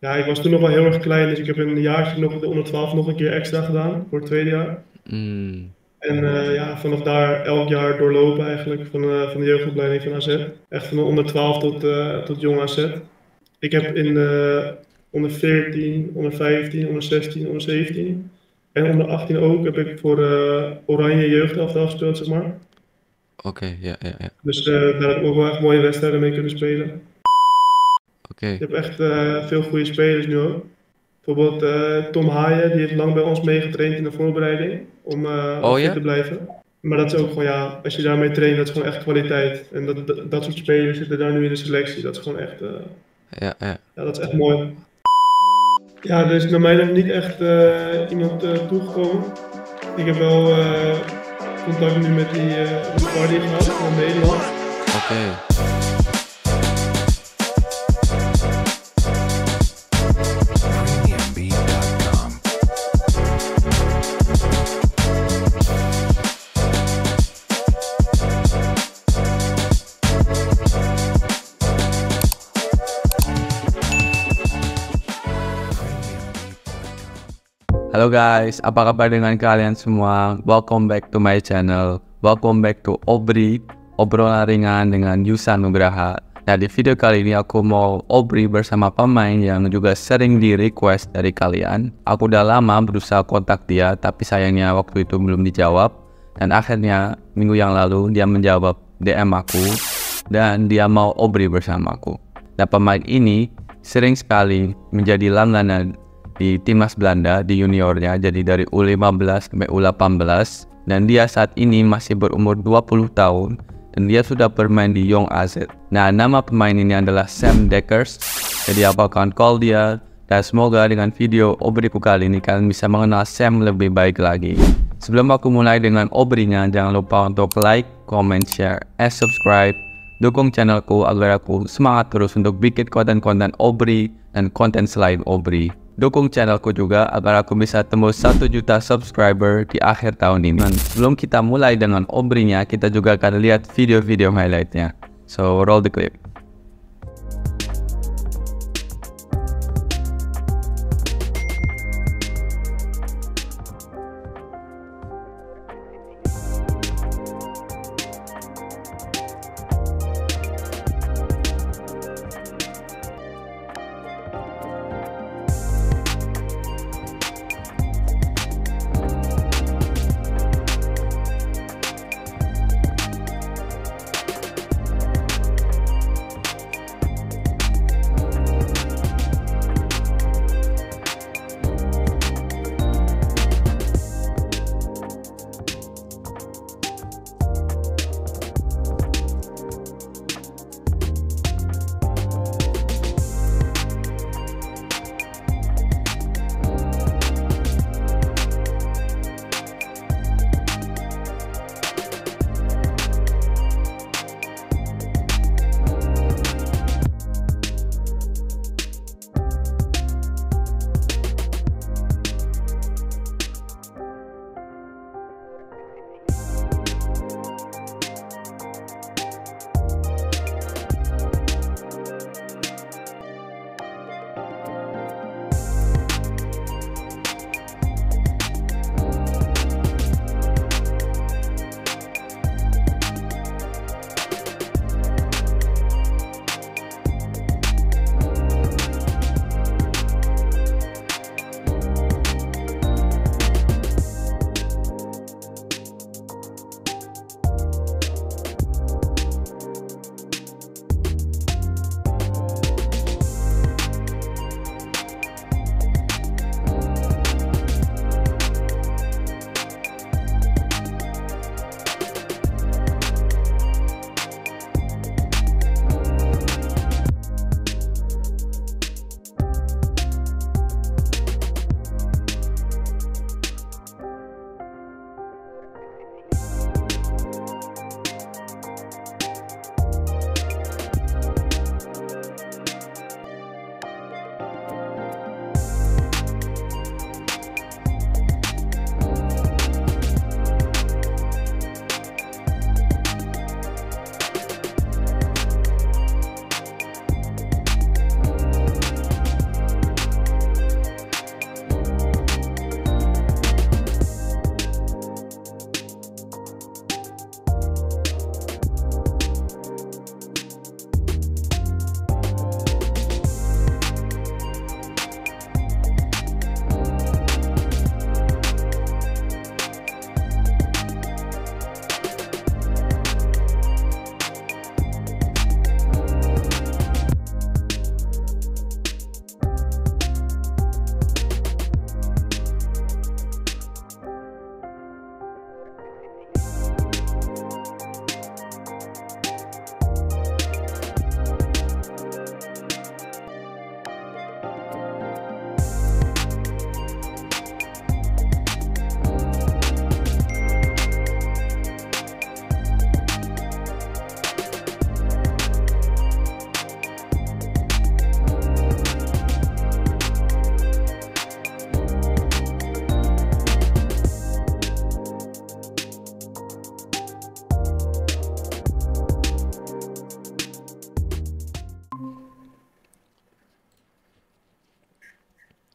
Ja, ik was toen nog wel heel erg klein, dus ik heb een jaartje nog de onder 12 nog een keer extra gedaan voor het tweede jaar. Mm, En ja, vanaf daar elk jaar doorlopen eigenlijk van de jeugdopleiding van AZ. Echt van de onder 12 tot jong AZ. Ik heb in onder 14, onder 15, onder 16, onder 17 en onder 18 ook heb ik voor Oranje jeugdelftal gespeeld, zeg maar. oké, ja, ja, ja. Dus daar heb ik ook wel echt mooie wedstrijden mee kunnen spelen. Oké. Je hebt echt veel goede spelers nu ook. Bijvoorbeeld Tom Haaien, die heeft lang bij ons meegetraind in de voorbereiding om Oh fit ja? te blijven. Maar dat is ook gewoon, ja, als je daarmee traint, dat is gewoon echt kwaliteit. En dat soort spelers zitten daar nu in de selectie. Dat is gewoon echt, Ja, ja. ja, dat is echt mooi. Ja, er is naar mij nog niet echt iemand toegekomen. Ik heb wel contact nu met die Vardy gehad van Nederland. Oké. Premiumbeat.com. Halo guys, apa kabar dengan kalian semua? Welcome back to my channel. Welcome back to Obri, obrolan ringan dengan Yusa Nugraha. Nah, di video kali ini aku mau obri bersama pemain yang juga sering di request dari kalian. Aku udah lama berusaha kontak dia, tapi sayangnya waktu itu belum dijawab. Dan akhirnya minggu yang lalu dia menjawab DM aku dan dia mau obri bersama aku. Nah, pemain ini sering sekali menjadi langganan di timnas Belanda di juniornya, jadi dari U15 sampai U18, dan dia saat ini masih berumur 20 tahun dan dia sudah bermain di Jong AZ. Nah, nama pemain ini adalah Sam Dekkers. Jadi aku akan call dia dan semoga dengan video obriku kali ini kalian bisa mengenal Sam lebih baik lagi. Sebelum aku mulai dengan obrinya, jangan lupa untuk like, comment, share, and subscribe. Dukung channelku agar aku semangat terus untuk bikin konten-konten obri dan konten selain obri. Dukung channelku juga agar aku bisa tembus 1 juta subscriber di akhir tahun ini. Dan sebelum kita mulai dengan obrinya, kita juga akan lihat video-video highlightnya. So roll the clip.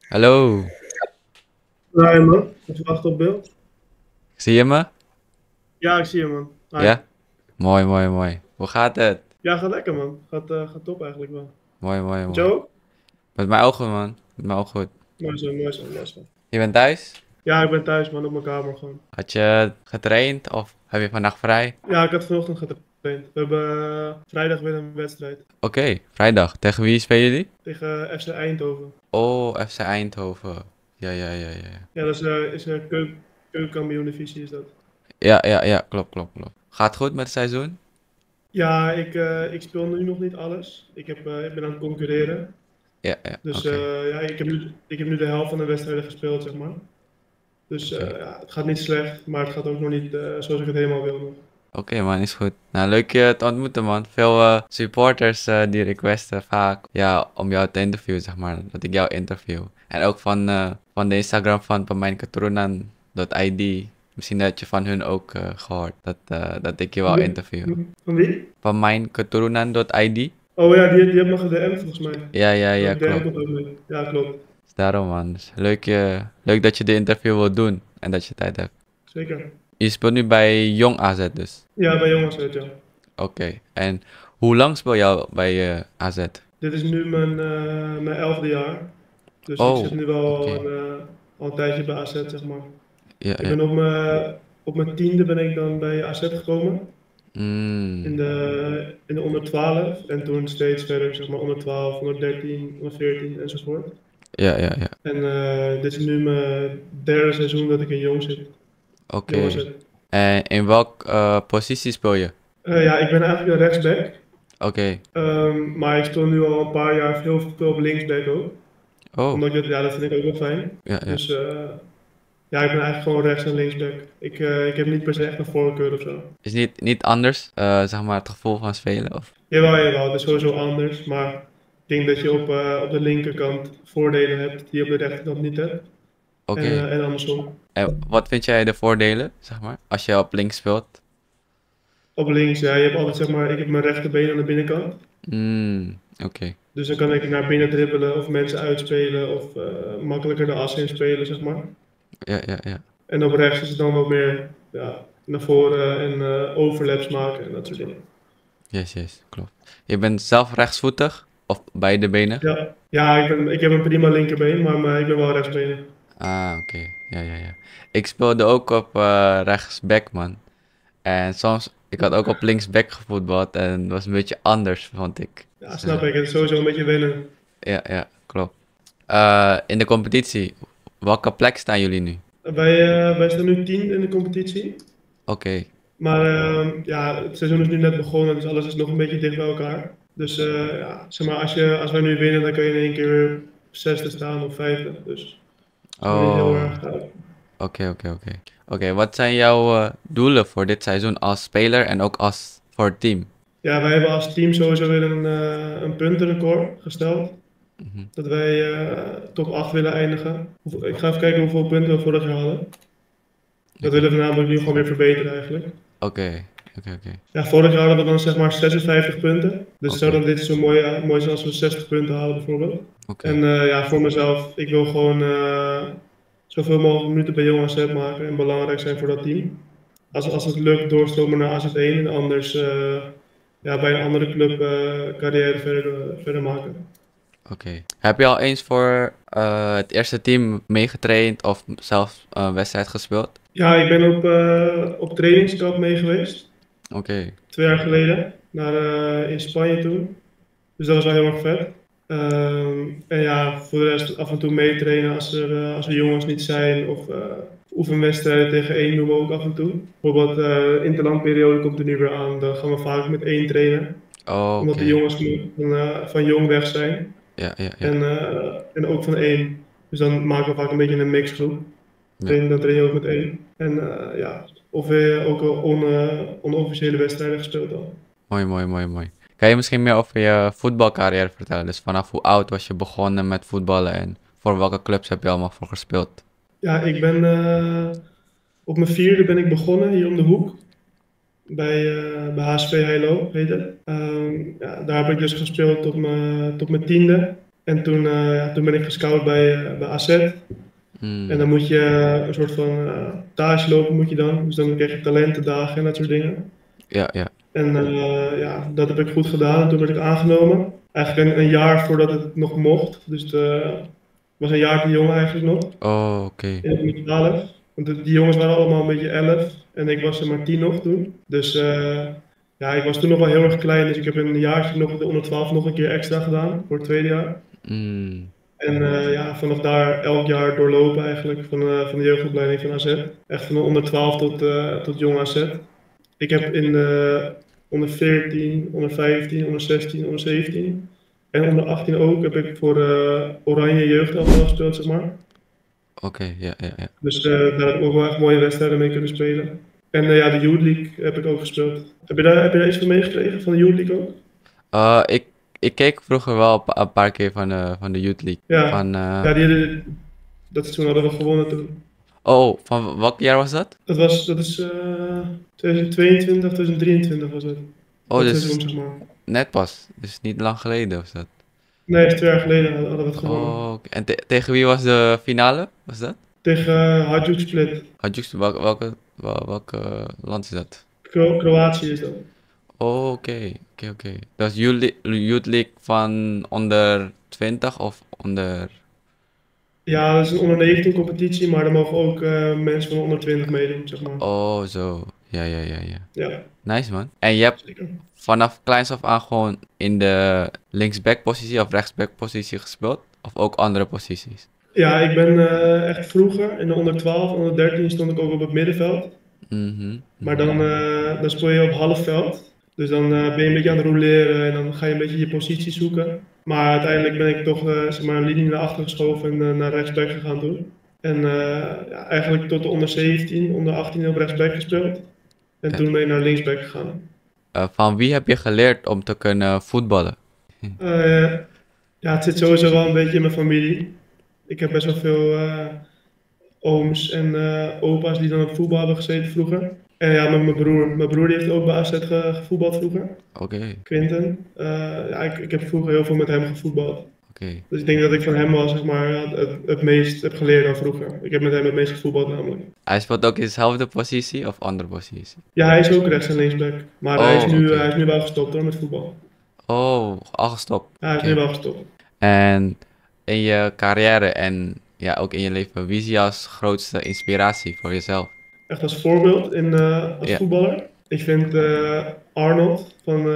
Hallo, Nee man, even wachten op beeld. zie je me? Ja, ik zie je man. Hi. Ja? Mooi, mooi, mooi. Hoe gaat het? Ja, gaat lekker man. Gaat top eigenlijk wel. Mooi, mooi, Met mooi. jou ook? Met mij ook goed, man. Met mij ook goed. Mooi zo, mooi zo, mooi zo. Je bent thuis? Ja, ik ben thuis man, op mijn kamer gewoon. Had je getraind of heb je vandaag vrij? Ja, ik had vanochtend getraind. We hebben vrijdag weer een wedstrijd Oké, vrijdag. Tegen wie spelen jullie? tegen FC Eindhoven. Oh, FC Eindhoven. Ja, ja, ja, ja. Ja, dat is een keukenkampioen-divisie is dat. Ja, ja, ja, klopt, klopt, klopt. Gaat goed met het seizoen? Ja, ik speel nu nog niet alles. Ik ben aan het concurreren. Ja, ja, Dus oké. ja, ik heb nu de helft van de wedstrijden gespeeld, zeg maar. Dus Oké. ja, het gaat niet slecht, maar het gaat ook nog niet zoals ik het helemaal wil nog. Oké, man, is goed. Nou, leuk je te ontmoeten, man. Veel supporters die requesten vaak ja, om jou te interviewen, zeg maar. Dat ik jou interview. En ook van de Instagram van pamijnketurunan.id. Misschien dat je van hun ook gehoord dat ik je Van wel wie? interview. Van wie? Pamijnketurunan.id. Oh ja, die heeft me gedM'd volgens mij. Ja, ja, Daar ja, heb ik DM klopt. contact mee. Ja, klopt. Dus daarom, man. Dus leuk dat je de interview wilt doen en dat je tijd hebt. Zeker. Je speelt nu bij Jong AZ dus. Ja, bij jongens uit, ja. Oké. En hoe lang speel je bij AZ? Dit is nu mijn 11e jaar. Dus ik Oh, zit nu wel oké. al een tijdje bij AZ, zeg maar. Ja, Ik ja. ben op mijn 10e ben ik dan bij AZ gekomen. In Mm. de onder 12. En toen steeds verder, zeg maar onder 12, onder 13, onder 14 enzovoort. Ja, ja, ja. En dit is nu mijn derde seizoen dat ik in Jong zit. Jong Oké. AZ. En in welk positie speel je? Ja, ik ben eigenlijk een rechtsback. Oké. Maar ik speel nu al een paar jaar heel veel op linksback ook. Oh, Omdat ja, dat vind ik ook wel fijn. ja, ja. Dus ja, ik ben eigenlijk gewoon rechts- en linksback. Ik heb niet per se echt een voorkeur of zo. Is niet anders, zeg maar, het gevoel van spelen? Of? Jawel, het is sowieso anders. Maar ik denk dat je op de linkerkant voordelen hebt die je op de rechterkant niet hebt. Oké. En andersom. En wat vind jij de voordelen, zeg maar, als je op links speelt? Op links, ja, je hebt altijd zeg maar, ik heb mijn rechterbeen aan de binnenkant. Oké. Dus dan kan ik naar binnen dribbelen of mensen uitspelen of makkelijker de as inspelen, zeg maar. Ja, ja, ja. En op rechts is het dan wat meer ja, naar voren en overlaps maken en dat soort dingen. Yes, yes, klopt. Je bent zelf rechtsvoetig? Of beide benen? Ja, ik heb een prima linkerbeen, maar ik ben wel rechtsbenen. Ah, oké. Ja, ja, ja. Ik speelde ook op rechtsback, man. En soms, ik had ook op linksback gevoetbald en het was een beetje anders, vond ik. Ja, Dus, snap ik. Het is sowieso een beetje wennen. ja, ja, klopt. In de competitie, welke plek staan jullie nu? Wij staan nu 10 in de competitie. Oké, Maar ja, het seizoen is nu net begonnen, dus alles is nog een beetje dicht bij elkaar. Dus ja, zeg maar, als wij nu winnen, dan kan je in één keer weer zesde staan of vijfde. Dus het is nog niet heel oh, erg. oké, oké, oké. Oké, wat zijn jouw doelen voor dit seizoen als speler en ook als voor het team? Ja, wij hebben als team sowieso weer een puntenrecord gesteld. Mhm. Dat wij top 8 willen eindigen. Ik ga even kijken hoeveel punten we vorig jaar hadden. Dat willen we namelijk nu gewoon weer verbeteren eigenlijk. Oké, oké, oké. Ja, vorig jaar hadden we dan zeg maar 56 punten. Dus Oké. zou dan dit zo mooi zijn als we 60 punten halen bijvoorbeeld. Oké, En ja, voor mezelf, ik wil gewoon zoveel mogelijk minuten bij Jong AZ maken en belangrijk zijn voor dat team. Als het lukt, doorstromen naar AZ1 en anders ja, bij een andere club carrière verder maken. oké. Heb je al eens voor het eerste team meegetraind of zelfs een wedstrijd gespeeld? Ja, ik ben op trainingskamp mee geweest, Oké, 2 jaar geleden, in Spanje toen. Dus dat was wel heel erg vet. En ja, voor de rest af en toe meetrainen als er jongens niet zijn of oefenwedstrijden tegen één doen we ook af en toe. Bijvoorbeeld interlandperiode komt er nu weer aan, dan gaan we vaak met één trainen. oh, Omdat de oké. jongens van jong weg zijn Ja, ja, ja. en ook van één. Dus dan maken we vaak een beetje een mixgroep. Ja. Dan train je ook met één. En ja, of we ook al onofficiële wedstrijden gespeeld al. Mooi, mooi, mooi, mooi. Kan je misschien meer over je voetbalcarrière vertellen? Dus vanaf hoe oud was je begonnen met voetballen en voor welke clubs heb je allemaal voor gespeeld? Ja, ik ben op mijn 4e ben ik begonnen hier om de hoek. Bij HSV Heilo heet het. Ja, daar heb ik dus gespeeld tot mijn 10e. En toen ben ik gescout bij AZ. En Mm. dan moet je een soort van stage lopen moet je dan. Dus dan krijg je talentendagen en dat soort dingen. Ja, ja. En ja, dat heb ik goed gedaan. En toen werd ik aangenomen. Eigenlijk een jaar voordat het nog mocht. Dus was een jaar te jong eigenlijk nog. Oh, oké. In de 12. Want die jongens waren allemaal een beetje 11. En ik was er maar 10 nog toen. Dus ja, ik was toen nog wel heel erg klein. Dus ik heb een jaartje nog de onder 12 nog een keer extra gedaan. Voor het tweede jaar. Mm. En ja, vanaf daar elk jaar doorlopen eigenlijk. Van de jeugdopleiding van AZ. Echt van de onder 12 tot jong AZ. Ik heb in onder 14, onder 15, onder 16, onder 17 en onder 18 ook heb ik voor Oranje Jeugdelftal gespeeld, zeg maar. Oké, ja, ja, ja. Dus daar heb ik ook wel echt mooie wedstrijden mee kunnen spelen. En ja, de Youth League heb ik ook gespeeld. Heb je daar iets van meegekregen, van de Youth League ook? Ik keek vroeger wel een paar keer van de Youth League. Ja, Van, ja dat seizoen hadden we gewonnen toen. oh, van welk jaar was dat? Dat is 2022, 2023 was het. Oh, Dat dus seizoen, zeg maar. net pas. Dus niet lang geleden was dat. Nee, 2 jaar geleden hadden we het gewonnen. Oh, oké. En tegen wie was de finale? Was dat? Tegen Hajduk Split. Welke land is dat? Kroatië is dat. Oh, oké. Dat is Youth League van onder 20 of onder... Ja, dat is een onder 19 competitie, maar daar mogen ook mensen van onder 20 meedoen, zeg maar. Oh, zo. Ja. Ja, Nice, man. En je hebt zeker. vanaf kleins af aan gewoon in de linksback positie of rechtsback positie gespeeld? Of ook andere posities? Ja, ik ben echt vroeger, in de onder 12, onder 13 stond ik ook op het middenveld. Mhm. Maar dan speel je op halfveld. Dus dan ben je een beetje aan het roleren en dan ga je een beetje je positie zoeken. Maar uiteindelijk ben ik toch zeg maar, een linie naar achter geschoven en naar rechtsback gegaan toen. En ja, eigenlijk tot de onder 17, onder 18 op rechtsback gespeeld. En Ja. toen ben ik naar linksback gegaan. Van wie heb je geleerd om te kunnen voetballen? Eh, ja, het zit sowieso wel een beetje in mijn familie. Ik heb best wel veel ooms en opa's die dan op voetbal hebben gezeten vroeger. En ja, met mijn broer. Mijn broer die heeft ook bij AZ gevoetbald vroeger. Oké. Quinten. Ja, ik heb vroeger heel veel met hem gevoetbald. Oké. Dus ik denk dat ik van hem wel zeg maar, ja, het meest heb geleerd dan vroeger. Ik heb met hem het meest gevoetbald namelijk. Hij speelt ook in dezelfde positie of andere positie? Ja, hij is ook rechts- en linksback. Maar hij is Oh, nu, oké. hij is nu wel gestopt hoor, met voetbal. Oh, al gestopt. Ja, hij is Oké. nu wel gestopt. En in je carrière en ja, ook in je leven, wie is je als grootste inspiratie voor jezelf? Echt als voorbeeld als Ja. voetballer. Ik vind Arnold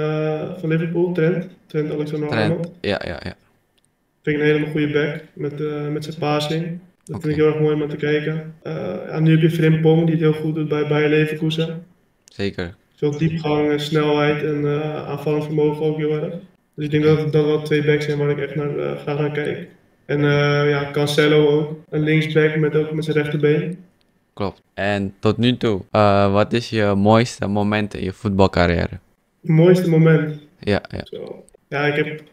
van Liverpool, Trent Alexander-Arnold. Trent. Ja. Vind ik een hele goede back met zijn passing. Dat vind ik Oké. heel erg mooi om naar te kijken. Ja, nu heb je Frimpong die het heel goed doet bij Bayer Leverkusen. Zeker. Veel diepgang en snelheid en aanvallend vermogen ook heel erg. Dus ik denk dat dat wel 2 backs zijn waar ik echt graag naar kijk. En ja, Cancelo ook. Een linksback ook met zijn rechterbeen. Klopt. En tot nu toe, wat is je mooiste moment in je voetbalcarrière? Het mooiste moment. Ja. Zo. Ja,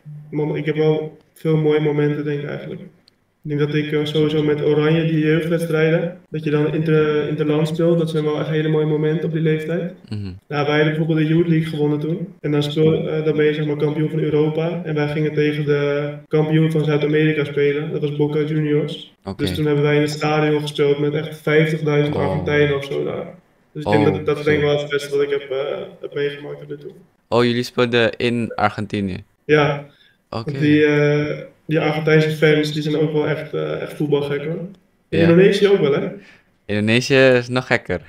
ik heb wel veel mooie momenten denk ik eigenlijk. Ik denk dat ik sowieso met Oranje, die jeugdwedstrijden, dat je dan interland speelt, dat zijn wel echt hele mooie momenten op die leeftijd. Mhm. Nou, wij hadden bijvoorbeeld de Youth League gewonnen toen. En dan ben je zeg maar kampioen van Europa. En wij gingen tegen de kampioen van Zuid-Amerika spelen. Dat was Boca Juniors. Oké. Dus toen hebben wij in het stadion gespeeld met echt 50.000 Oh. Argentijnen of zo daar. Dus ik denk Oh, dat is denk ik zo. wel het beste wat ik heb meegemaakt tot nu toe. Oh, jullie speelden in Argentinië. Ja, Oké. want die Argentijnse fans die zijn ook wel echt voetbalgek hoor. In Ja. Indonesië ook wel hè? Indonesië is nog gekker.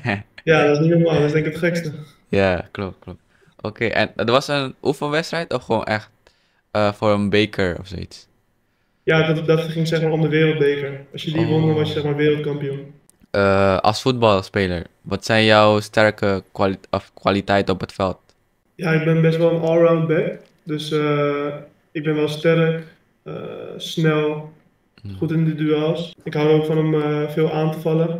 Ja, dat is niet normaal. Dat is denk ik het gekste. Ja, klopt. Oké, en dat was een oefenwedstrijd of gewoon echt voor een beker of zoiets? Ja, dat ging zeg maar om de wereldbeker. Als je die won, dan was je zeg maar wereldkampioen. Als voetbalspeler, wat zijn jouw sterke kwaliteiten op het veld? Ja, ik ben best wel een allround back. Dus ik ben wel sterk, snel, goed in de duels. Ik hou er ook van om veel aan te vallen.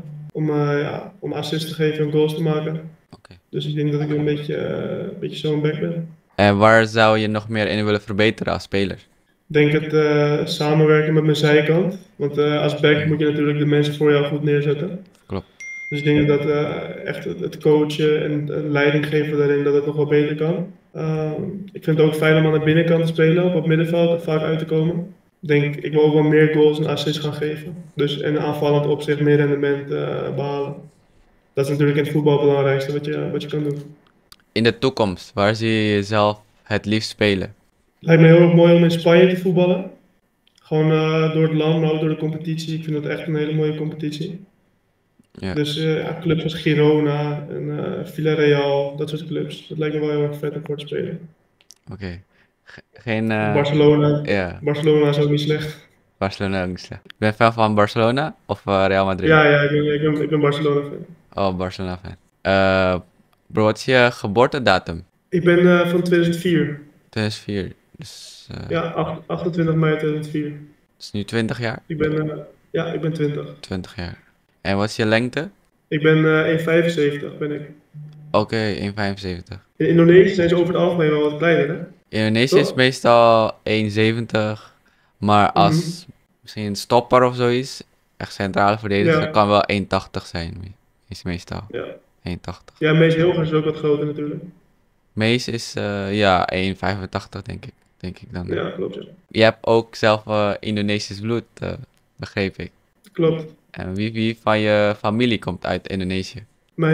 Om assists te geven en goals te maken. Oké. Dus ik denk dat ik een beetje zo'n back ben. En waar zou je nog meer in willen verbeteren als speler? Ik denk het samenwerken met mijn zijkant. Want als back moet je natuurlijk de mensen voor jou goed neerzetten. Klopt. Dus ik denk dat echt het coachen en leiding geven daarin dat het nog wel beter kan. Ik vind het ook fijn om aan de binnenkant te spelen, op het middenveld, vaak uit te komen. Ik wil ook wel meer goals en assists gaan geven. Dus in aanvallend opzicht meer rendement behalen. Dat is natuurlijk in het voetbal het belangrijkste wat je kan doen. In de toekomst, waar zie je jezelf het liefst spelen? Lijkt me heel erg mooi om in Spanje te voetballen. Gewoon door het land, maar ook door de competitie. Ik vind dat echt een hele mooie competitie. Ja, Dus clubs als Girona en Villarreal, dat soort clubs. Dat lijkt me wel heel erg vet om voor te spelen. oké. Geen, ja, Barcelona is ook niet slecht. Barcelona ook niet slecht. Ik ben fan van Barcelona of Real Madrid? Ja, ik ben Barcelona fan. Oh, Barcelona fan. Bro, wat is je geboortedatum? Ik ben van 2004. 2004. Dus, Ja, 28 mei 2004. dus nu 20 jaar? Ik ben 20. 20 jaar. En wat is je lengte? Ik ben 1,75 ben ik. Oké, 1,75. In Indonesië zijn ze over het algemeen wel wat kleiner, hè? Indonesië is Toch? meestal 1,70. Maar Mhm. als misschien een stopper of zoiets, echt centrale verdediger, Ja, kan wel 1,80 zijn. Is meestal ja. 1,80. Ja, Mees Hilgers is ook wat groter natuurlijk. Mees is ja 1,85 denk ik. Denk ik dan. Ja, klopt. Ja. Je hebt ook zelf Indonesisch bloed, begreep ik. Klopt. En wie van je familie komt uit Indonesië?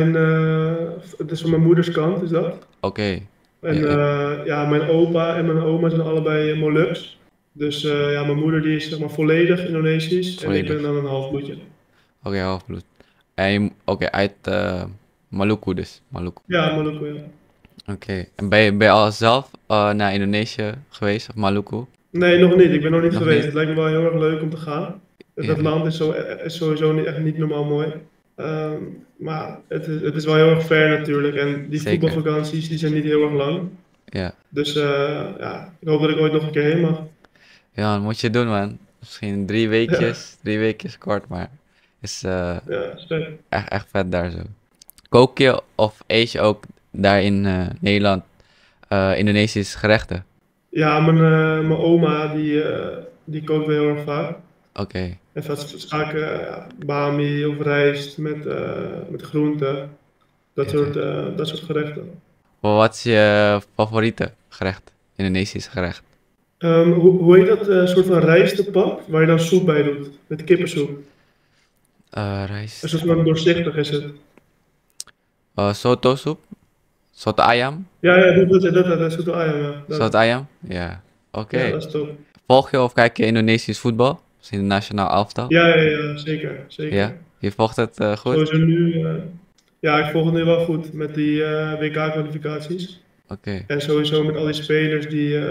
Het is van mijn moeders kant, is dat. Oké. En Ja, mijn opa en mijn oma zijn allebei Moluks. Dus mijn moeder die is zeg maar volledig Indonesisch en ik ben volledig. dan een halfbloedje. Oké, halfbloed. En oké, uit Maluku dus. Maluku. Ja, Maluku, ja. Oké. En ben je al zelf naar Indonesië geweest, of Maluku? Nee, nog niet. Ik ben nog niet Nog geweest. niet? Het lijkt me wel heel erg leuk om te gaan. Ja, Dat land is sowieso echt niet normaal mooi. Maar het is wel heel erg ver natuurlijk. En die zeker. voetbalvakanties die zijn niet heel erg lang. Ja. Dus ik hoop dat ik ooit nog een keer heen mag. Ja, dat moet je doen, man. Misschien 3 Ja, weekjes. 3 weekjes kort, maar is ja, sterk. echt vet daar zo. Kook je of eet je ook daar in Nederland Indonesische gerechten? Ja, mijn oma die kookt wel heel erg vaak. Oké. En vaak bami of rijst met groenten. Ja, ja. Dat soort gerechten. Wat is je favoriete gerecht? Indonesisch gerecht? Hoe heet dat soort van rijstepap waar je dan soep bij doet? Met kippensoep. Een Rijst. soort van doorzichtig is het. Soto soep? Soto ayam? Ja, dat is soort ayam, ja. Soto ayam? Ja. Ja, Oké. dat is top. Volg je of kijk je Indonesisch voetbal? Misschien de nationaal elftal? Ja, zeker, zeker. Ja? Je volgt het goed? Sowieso nu, ja, ik volg het nu wel goed met die WK-kwalificaties. Oké. En sowieso met al die spelers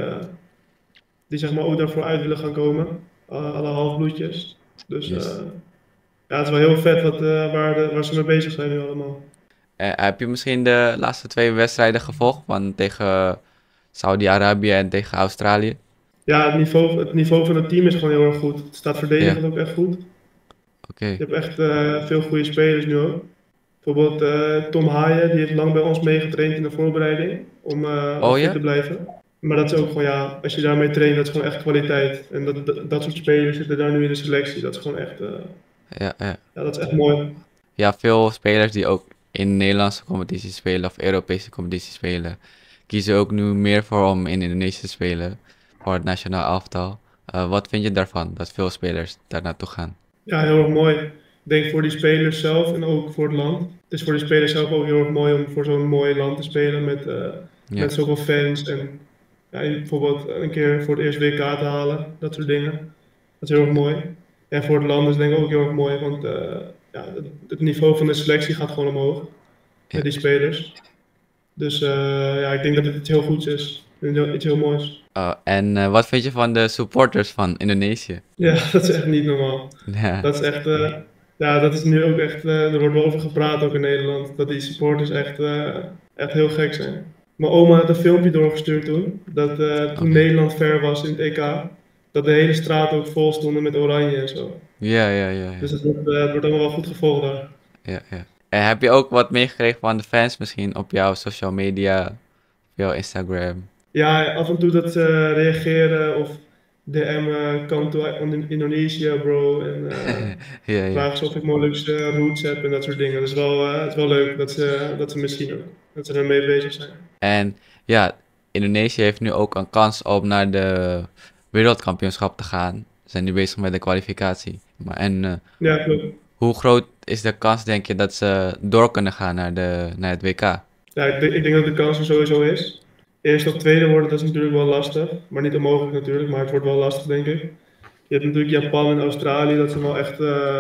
die zeg maar ook daarvoor uit willen gaan komen. Alle halfbloedjes. Dus Yes. ja, het is wel heel vet waar ze mee bezig zijn nu allemaal. Heb je misschien de laatste 2 wedstrijden gevolgd? Van tegen Saudi-Arabië en tegen Australië? Ja, het niveau van het team is gewoon heel erg goed. Het staat Ja, verdedigend ook echt goed. oké. Je hebt echt veel goede spelers nu ook. Bijvoorbeeld Tom Haaien, die heeft lang bij ons meegetraind in de voorbereiding om Oh fit te ja? blijven. Maar dat is ook gewoon, ja, als je daarmee traint, dat is gewoon echt kwaliteit. En dat soort spelers zitten daar nu in de selectie. Dat is gewoon echt, Ja, ja. ja, dat is echt mooi. Ja, veel spelers die ook in Nederlandse competitie spelen of Europese competitie spelen, kiezen ook nu meer voor om in Indonesië te spelen voor het nationaal elftal. Wat vind je daarvan, dat veel spelers daar naartoe gaan? Ja, heel erg mooi. Ik denk voor die spelers zelf en ook voor het land. Het is voor die spelers zelf ook heel erg mooi om voor zo'n mooi land te spelen Ja, met zoveel fans. En ja, bijvoorbeeld een keer voor het eerst WK te halen, dat soort dingen. Dat is heel erg mooi. En voor het land is het denk ik ook heel erg mooi, want ja, het niveau van de selectie gaat gewoon omhoog ja. met die spelers. Dus ja, ik denk dat het iets heel goeds is. Iets heel moois. En wat vind je van de supporters van Indonesië? Ja, dat is echt niet normaal. Ja, Dat is echt, ja, dat is nu ook echt, er wordt wel over gepraat ook in Nederland, dat die supporters echt heel gek zijn. Mijn oma had een filmpje doorgestuurd dat toen oké. Nederland ver was in het EK, dat de hele straat ook vol stonden met oranje en zo. Ja. Dus het wordt allemaal wel goed gevolgd daar. Ja. En heb je ook wat meegekregen van de fans misschien op jouw social media, op jouw Instagram? Ja, af en toe dat ze reageren of DM come to Indonesië bro en Ja. vragen ze of ik Molukse roots heb en dat soort dingen. Dat is het is wel leuk dat ze me zien ook, dat ze ermee bezig zijn. En ja, Indonesië heeft nu ook een kans om naar de wereldkampioenschap te gaan. Ze zijn nu bezig met de kwalificatie. Ja, klopt. Hoe groot is de kans, denk je, dat ze door kunnen gaan naar het WK? Ja, ik denk dat de kans er sowieso is. Eerst of tweede worden, dat is natuurlijk wel lastig. Maar niet onmogelijk natuurlijk, maar het wordt wel lastig, denk ik. Je hebt natuurlijk Japan en Australië, dat zijn wel echt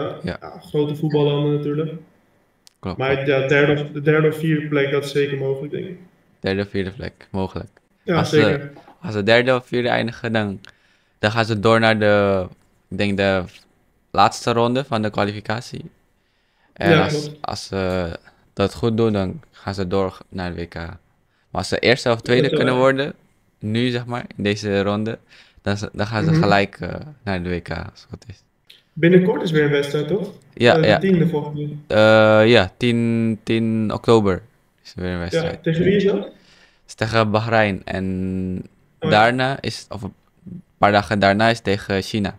grote voetballanden natuurlijk. Klopt. Maar ja, de derde of vierde plek, dat is zeker mogelijk, denk ik. Derde of vierde plek, mogelijk. Ja, zeker. Als ze derde of vierde eindigen, dan gaan ze door naar de laatste ronde van de kwalificatie. En Ja, als ze dat goed doen, dan gaan ze door naar het WK. Maar als ze eerste of tweede kunnen worden, nu zeg maar, in deze ronde, dan gaan ze gelijk naar de WK, als het goed is. Binnenkort is weer een wedstrijd, toch? Ja, de ja. 10e volgende week. Ja, 10 oktober is er weer een wedstrijd. Ja, tegen wie is dat? Het is tegen Bahrein. En daarna of een paar dagen daarna is tegen China.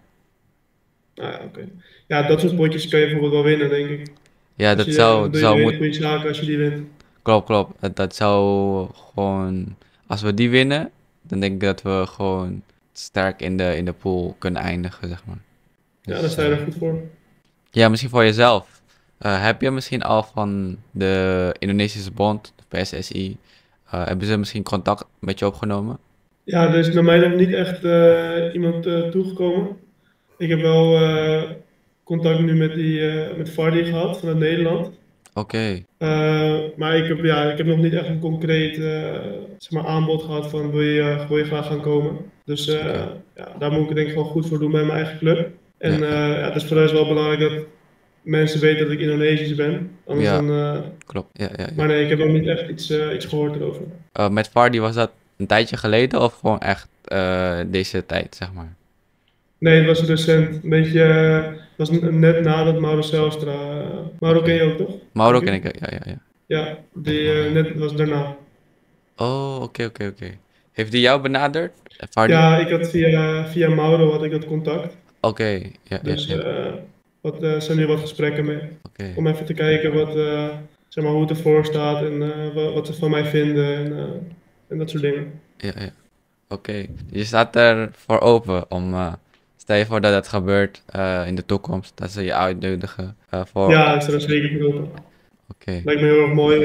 Ah, ja, oké. Ja, dat soort potjes kan je bijvoorbeeld wel winnen, denk ik. Ja, dat zou moeten. Goede zaken als je die wint. Klopt. Dat zou gewoon... Als we die winnen, dan denk ik dat we gewoon sterk in de pool kunnen eindigen, zeg maar. Dus, ja, daar sta je er goed voor. Ja, misschien voor jezelf. Heb je misschien al van de Indonesische Bond, de PSSI, hebben ze misschien contact met je opgenomen? Ja, er is naar mij nog niet echt iemand toegekomen. Ik heb wel contact nu met Vardy gehad vanuit Nederland. Oké. Maar ik heb nog niet echt een concreet zeg maar aanbod gehad van wil je graag gaan komen. Dus daar moet ik het denk ik gewoon goed voor doen bij mijn eigen club. En het is voor mij wel belangrijk dat mensen weten dat ik Indonesisch ben. Anders klopt. Ja. Maar nee, ik heb nog niet echt iets gehoord erover. Met Vardy was dat een tijdje geleden of gewoon echt deze tijd, zeg maar? Nee, het was recent. Een beetje, was net nadat Mauro Zijlstra. Mauro ken je ook, toch? Mauro ken ik, ja. Ja, die net was daarna. Oh, oké. Heeft hij jou benaderd? Vardy? Ja, ik had via Mauro had ik dat contact. Oké, Dus ja. zijn nu wat gesprekken mee. Oké. Om even te kijken zeg maar, hoe het ervoor staat en wat ze van mij vinden en dat soort dingen. Ja. Oké. Je staat er voor open om... Stel je voor dat het gebeurt in de toekomst, dat ze je uitnodigen voor... Ja, ik sta er zeker voor open. Oké. Lijkt me heel erg mooi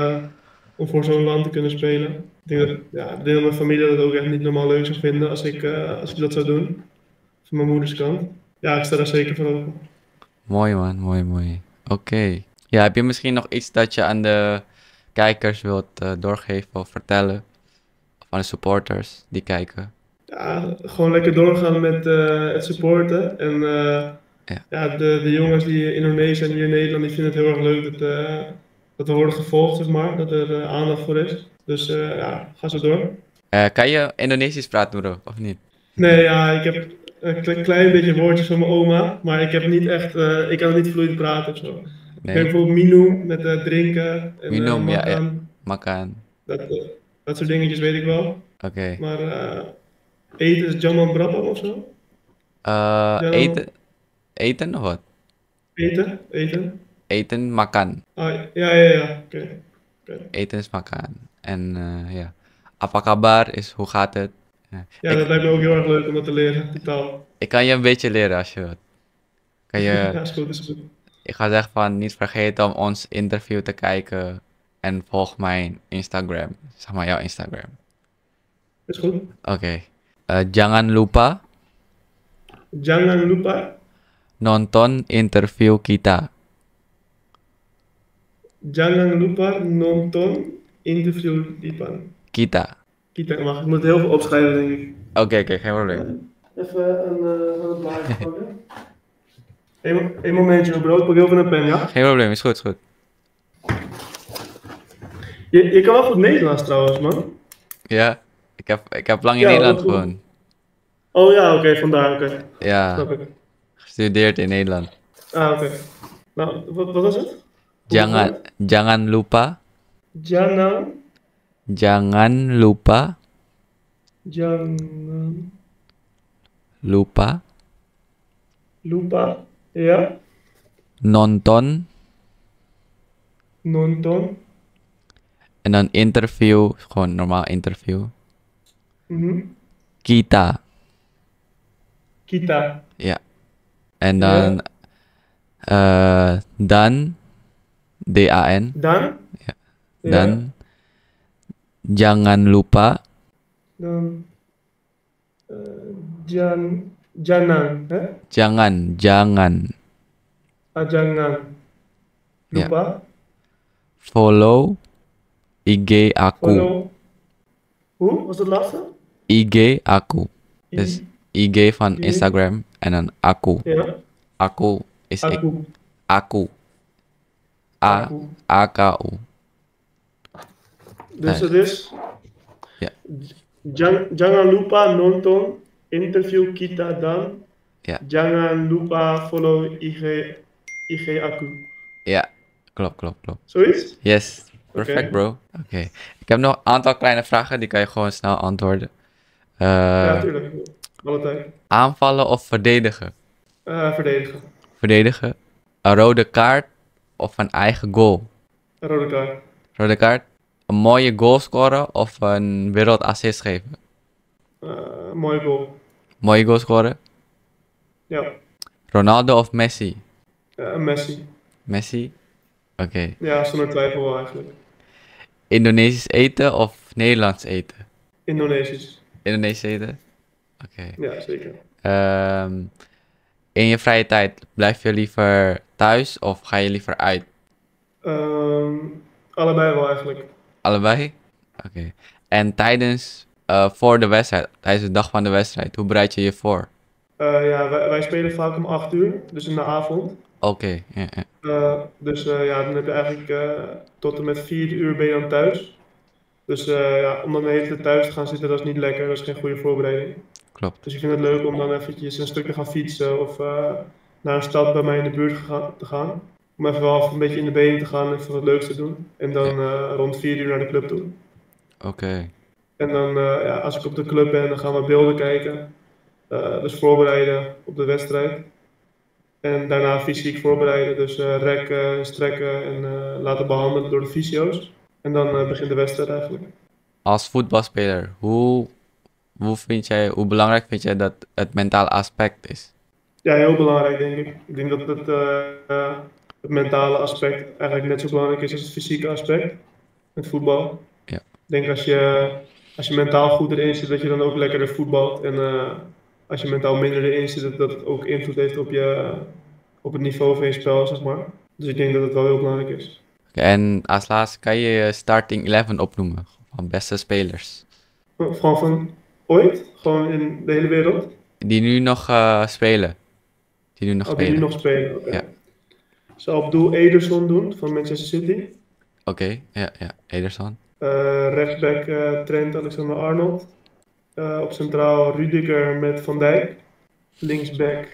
om voor zo'n land te kunnen spelen. Ik denk dat deel van mijn familie dat ook echt niet normaal leuk zou vinden als ik dat zou doen. Van mijn moeders kant. Ja, ik sta daar zeker voor open. Mooi man, mooi. Oké. Ja, heb je misschien nog iets dat je aan de kijkers wilt doorgeven of vertellen? Of aan de supporters die kijken? Ja, gewoon lekker doorgaan met het supporten. En de jongens die in Indonesië en hier in Nederland, die vinden het heel erg leuk dat we worden gevolgd, zeg maar. Dat er aandacht voor is. Dus ga zo door. Kan je Indonesisch praten, bro, of niet? Nee, ja, ik heb een klein beetje woordjes van mijn oma, maar ik heb niet echt, ik kan niet vloeiend praten of zo. Nee. Ik heb bijvoorbeeld minum met drinken en Minum, makan. Makan. Dat soort dingetjes weet ik wel. Oké. Maar eten is Jaman Brabham of zo? Eten of wat? Eten. Eten, makan. Ah, ja. Oké. Eten is makan. En ja. Apa kabar is hoe gaat het? Ja, dat lijkt me ook heel erg leuk om dat te leren, die taal. Ik kan je een beetje leren als je wilt. Ja, is goed. Ik ga zeggen van niet vergeten om ons interview te kijken en volg mijn Instagram. Zeg maar jouw Instagram. Is goed. Oké. Jangan lupa Jangan lupa. nonton interview kita. Jangan lupa nonton interview Kita. Wacht, ik moet heel veel opschrijven, denk ik. Oké, geen probleem. Even een blaadje pakken. Eén momentje, bro. Ik pak heel veel een pen, ja? Geen probleem, is goed. Je kan wel goed Nederlands trouwens, man. Ja, ik heb lang in Nederland gewoond. Oh ja, oké, vandaar, oké. Ja, snap ik. Gestudeerd in Nederland. Ah, oké. Nou, wat was het? Jangan lupa. Jangan lupa. Ja. Nonton. En dan interview, gewoon normaal interview. Mhm. Kita. Kita. Ja. En dan dan Dan. Dan? Ja. Ja. Dan jangan lupa Dan Janan, hè? jangan Jangan Ja. lupa follow IG aku. follow. Hoe was het laatste? IG aku. Dus IG van IG. Instagram en dan aku. Ja, Aku is ik. aku. Aku. Aku. A-K-U. Dus het is Ja. Jangan lupa nonton interview kita dan Ja. jangan lupa follow IG aku. Ja, klopt. Zoiets? Yes, perfect Oké. bro. Oké. Ik heb nog een aantal kleine vragen, die kan je gewoon snel antwoorden. Ja, tuurlijk. Alle tijd. Aanvallen of verdedigen? Verdedigen. Verdedigen. Een rode kaart of een eigen goal? Rode kaart. Rode kaart. Een mooie goal scoren of een wereldassist geven? Mooie goal. Mooie goal scoren. Ja. Ronaldo of Messi? Messi. Messi. Oké. Ja, zonder twijfel wel eigenlijk. Indonesisch eten of Nederlands eten? Indonesisch. Indonesisch eten. Oké. Ja, zeker. In je vrije tijd, blijf je liever thuis of ga je liever uit? Allebei wel eigenlijk. Allebei? Oké. En voor de wedstrijd, tijdens de dag van de wedstrijd, hoe bereid je je voor? Ja, wij spelen vaak om 8 uur, dus in de avond. Oké, ja. Dus ja, dan heb je eigenlijk tot en met 4 uur ben je dan thuis. Dus ja, om dan de hele tijd thuis te gaan zitten, dat is niet lekker. Dat is geen goede voorbereiding. Klopt. Dus ik vind het leuk om dan eventjes een stuk te gaan fietsen of naar een stad bij mij in de buurt te gaan. Om even wel een beetje in de benen te gaan en even wat leuks te doen. En dan rond 4 uur naar de club toe. Oké. En dan, ja, als ik op de club ben, dan gaan we beelden kijken. Dus voorbereiden op de wedstrijd. En daarna fysiek voorbereiden, dus rekken, strekken en laten behandelen door de fysio's. En dan begint de wedstrijd eigenlijk. Als voetbalspeler, hoe belangrijk vind jij dat het mentale aspect is? Ja, heel belangrijk denk ik. Ik denk dat het mentale aspect eigenlijk net zo belangrijk is als het fysieke aspect. Met voetbal. Ja. Ik denk als je mentaal goed erin zit, dat je dan ook lekkerder voetbalt. En als je mentaal minder erin zit, dat het ook invloed heeft op het niveau van je spel, zeg maar. Dus ik denk dat het wel heel belangrijk is. Oké, en als laatste, kan je je starting 11 opnoemen van beste spelers? Gewoon van ooit? Gewoon in de hele wereld? Die nu nog spelen. Die nu nog Die nu spelen. nog spelen, oké. Ja. Ik zou op doel Ederson doen, van Manchester City. Oké, ja, Ederson. Rechtsback Trent Alexander-Arnold. Op centraal Rudiger met Van Dijk. Linksback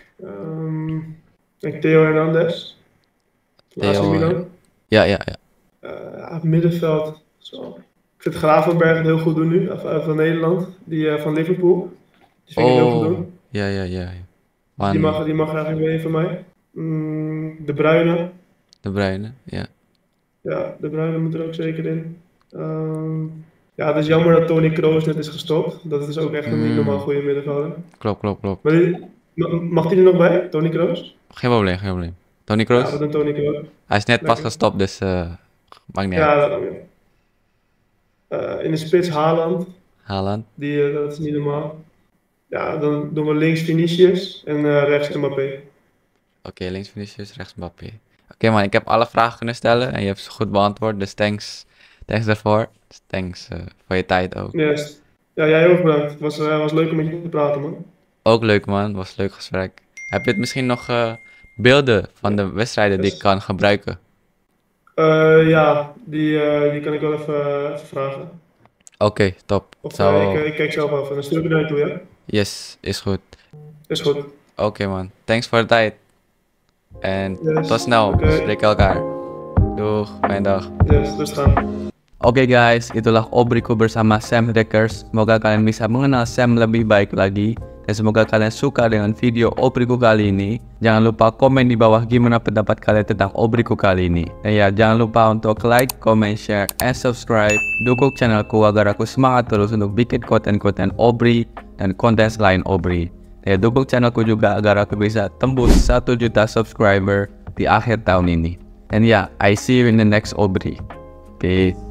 Theo Hernandez. Van AC Theo, Milan. Ja. Op middenveld. Zo. Ik vind Gravenberg het heel goed doen nu, van Nederland. Die van Liverpool. Die vind ik heel goed doen. Ja. Die mag eigenlijk mee van mij. De Bruyne. De Bruyne, ja. Ja, De Bruyne moet er ook zeker in. Ja, het is jammer dat Toni Kroos net is gestopt. Dat is ook echt een niet normaal goede middenvelder. Klopt. Maar mag die er nog bij, Toni Kroos? Geen probleem. Toni Kroos? Ja, wat een Toni Kroos. Hij is net pas Lekker. gestopt, dus maakt niet Ja, uit. dat ook. In de spits Haaland. Haaland. Dat is niet normaal. Ja, dan doen we links Vinicius en rechts Mbappé. Oké, links Vinicius, rechts Mbappé. Oké man, ik heb alle vragen kunnen stellen en je hebt ze goed beantwoord, dus thanks daarvoor. Dus thanks voor je tijd ook. Yes. Ja, jij ook bedankt. Het was leuk om met je te praten, man. Ook leuk man, was een leuk gesprek. Heb je misschien nog beelden van de wedstrijden die ik kan gebruiken? Ja, die kan ik wel even vragen. Oké, top. Of Zo, ik kijk zelf even. Dan stuur ik er naartoe, ja? yes, is goed. Is goed. Oké man, thanks voor de tijd. En Yes, tot snel, oké. we spreken elkaar. Doeg, fijne dag. Yes, dus gaan. Oke guys, itulah obriku bersama Sam Reckers. Semoga kalian bisa mengenal Sam lebih baik lagi. Dan semoga kalian suka dengan video obriku kali ini. Jangan lupa komen di bawah gimana pendapat kalian tentang obriku kali ini. Dan ya, jangan lupa untuk like, comment, share, and subscribe. Dukung channelku agar aku semangat terus untuk bikin konten-konten Obri dan konten selain Obri. Ya, dukung channelku juga agar aku bisa tembus 1 juta subscriber di akhir tahun ini. And yeah, I see you in the next Aubrey. Peace.